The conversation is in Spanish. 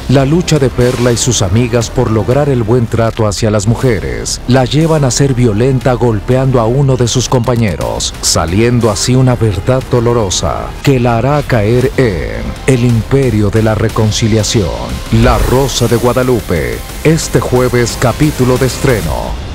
La lucha de Perla y sus amigas por lograr el buen trato hacia las mujeres la llevan a ser violenta golpeando a uno de sus compañeros, saliendo así una verdad dolorosa que la hará caer en el imperio de la reconciliación. La Rosa de Guadalupe, este jueves capítulo de estreno.